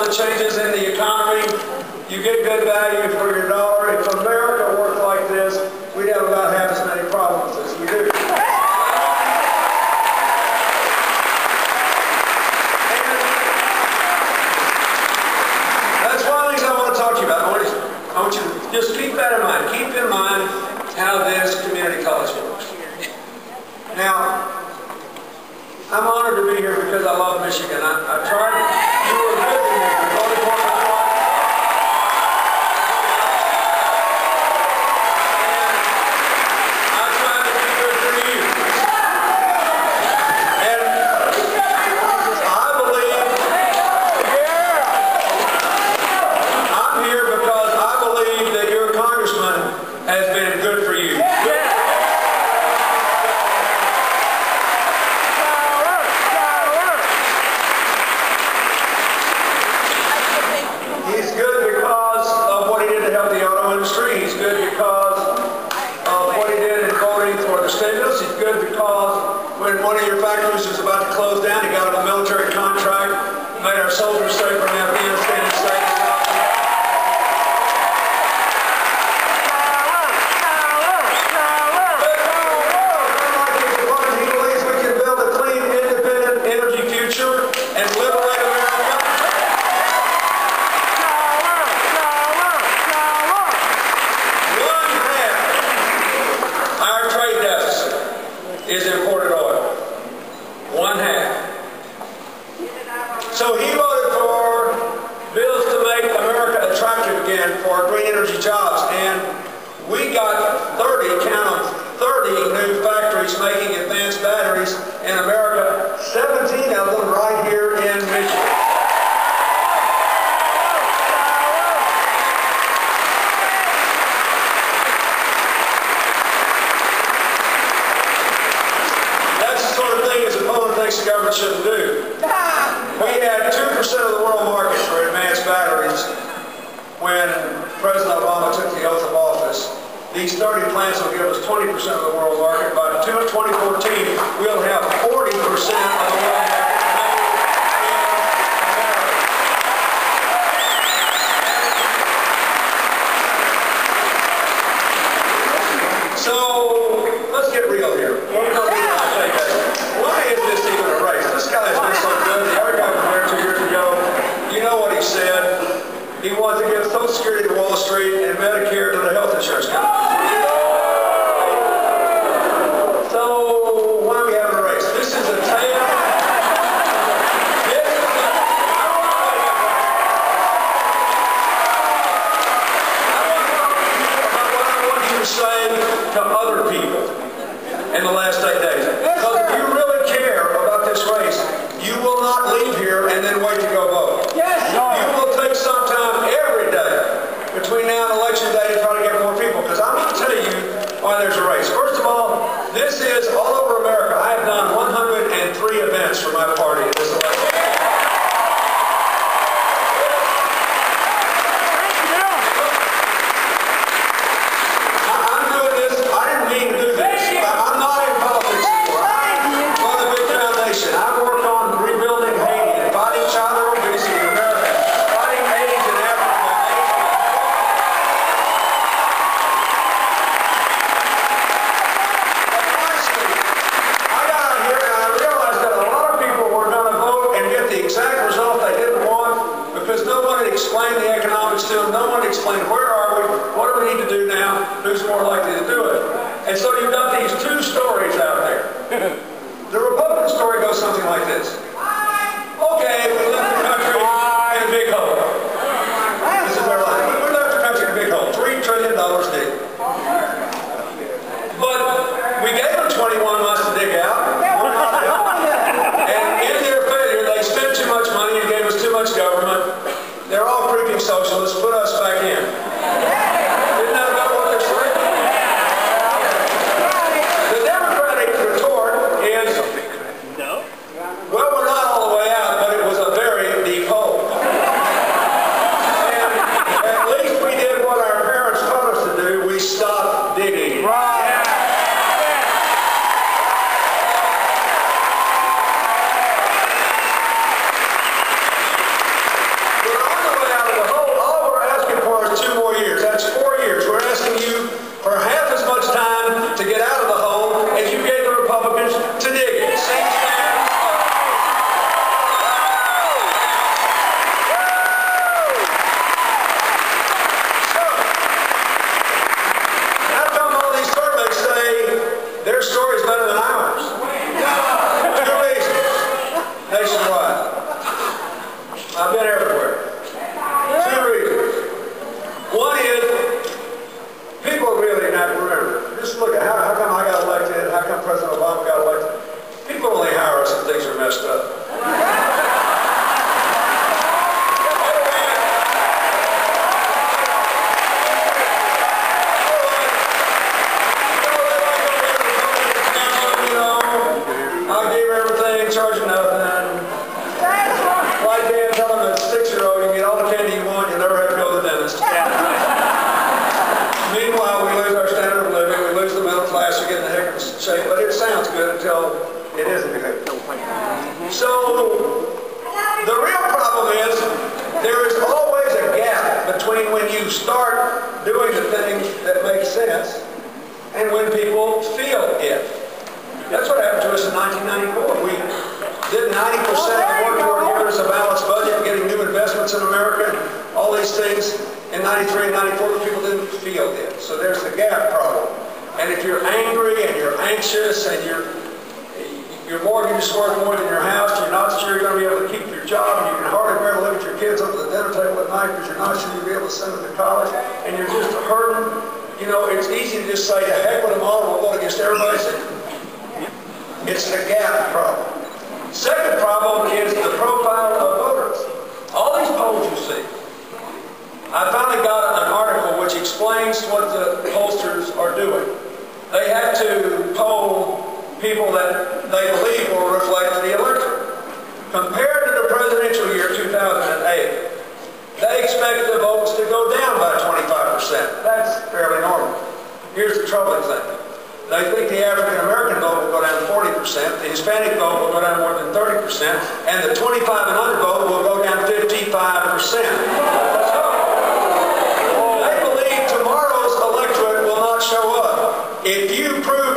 the changes in the economy. You get good value for your dollar. If America worked like this, we'd have about half as many problems as we do. That's one of the things I want to talk to you about. I want you to just keep that in mind. Keep in mind how this community college works. Now, I'm honored to be here because I love Michigan. I tried. You were good to me. You voted for me twice. And I tried to be good for you. And I believe I'm here because I believe that your congressman has been good for you. He's good because of what he did to help the auto industry. He's good because of what he did in voting for the stimulus. He's good because when one of your factories was about to close down, he got a military contract, made our soldiers safer in Afghanistan and safe. He believes we can build a clean, independent energy future and liberate America. Our trade deficit is imported oil. One half. So he voted for bills to make America attractive again for green energy jobs. And we got 30, count them, 30 new factories making advanced batteries in America, 17 of them right here in Michigan. The government shouldn't do. We had 2% of the world market for advanced batteries when President Obama took the oath of office. These 30 plants will give us 20% of the world market. By 2014, we'll have 40% of the world market. So let's get real here. Why is this even a race? This guy has been so good. The other guy was there 2 years ago. You know what he said? He wants to give Social Security to Wall Street and Medicare to the health insurance companies. So why are we having a race? This is a tale. What I want you to say to other people in the last 8 days. Because if you really care about this race, you will not leave here and then wait to go vote. Yes. You will take some time every day between now and election day to try to get more people. Because I'm going to tell you why there's a race. First of all, this is all over America. I have done 103 events for my party in this election. Explain where are we, what do we need to do now, who's more likely to do it. And so you've got these two stories out there. The Republican story goes something like this. Okay, we left the country in a big hole. This is their line. We left the country in a big hole. $3 trillion deep. But we gave them 21 months to dig out. And in their failure, they spent too much money and gave us too much government. They're all creeping socialists. Put us back in. Isn't that about what they're saying? The Democratic retort is, no. Well, we're not all the way out, but it was a very deep hole. And at least we did what our parents taught us to do. We stopped digging. Right. We're So the real problem is there is always a gap between when you start doing the things that make sense and when people feel it. That's what happened to us in 1994. We did 90% of the work toward here as a balanced budget, getting new investments in America, all these things. In 93 and 94, people didn't feel it. So there's the gap problem. And if you're angry and you're anxious and your mortgage is worth more than your house, you're not sure you're going to be able to keep your job, and you can hardly bear to look at your kids up at the dinner table at night because you're not sure you'll be able to send them to college, and you're just hurting. You know, it's easy to just say, to heck with them all, we'll vote against everybody. It's the gap problem. Second problem is the profile of voters. All these polls you see. I finally got an article which explains what the pollsters are doing. They have to poll people that they believe will reflect the electorate. Compared to the presidential year 2008, they expect the votes to go down by 25%. That's fairly normal. Here's the troubling thing. They think the African American vote will go down 40%, the Hispanic vote will go down more than 30%, and the 25 and under vote will go down 55%. So, they believe tomorrow's electorate will not show up. If you prove